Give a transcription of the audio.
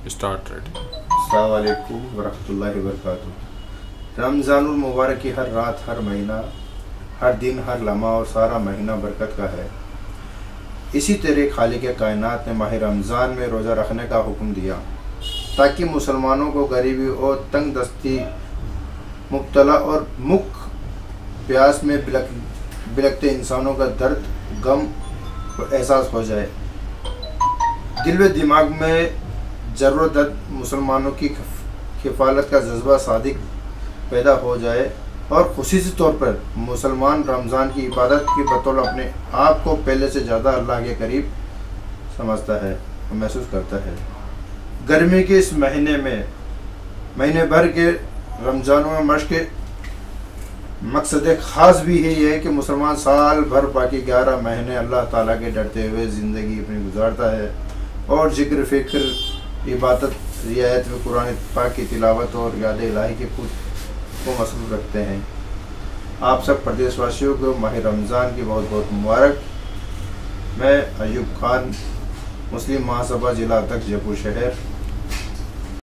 Start ready. السلام علیکم ورحمۃ اللہ وبرکاتہ۔ رمضان المبارک کی ہر رات، ہر مہینہ، ہر دن، ہر لمحہ اور سارا مہینہ برکت کا ہے۔ اسی طرح خالق کائنات نے ماہ رمضان میں روزہ رکھنے کا حکم دیا تاکہ مسلمانوں کو غریبی اور تنگ دستی مبتلا اور مک پیاس میں بلکتے انسانوں کا درد، غم اور احساس ہو جائے۔ دل و دماغ میں ضرورت مسلمانوں کی کفالت کا جذبہ صادق پیدا ہو جائے اور خصوصی طور پر مسلمان رمضان کی عبادت کی بطور اپنے آپ کو پہلے سے زیادہ اللہ کے قریب سمجھتا ہے اور محسوس کرتا ہے۔ گرمی کے اس مہینے بھر کے رمضانوں میں مشق مقصد خاص بھی ہے یہ کہ مسلمان سال بھر باقی 11 مہینے اللہ تعالیٰ کے ڈرتے ہوئے زندگی اپنی گزارتا ہے اور ذکر، فکر، عبادت، رعایت و قرآن پاک کی تلاوت اور یاد الہی کے خود کو مصروف رکھتے ہیں۔ آپ سب پردیش واسیوں کو ماہ رمضان کی بہت بہت مبارک۔ میں ایوب خان، مسلم مہاسبھا ضلع اध्यکش جے پور شہر۔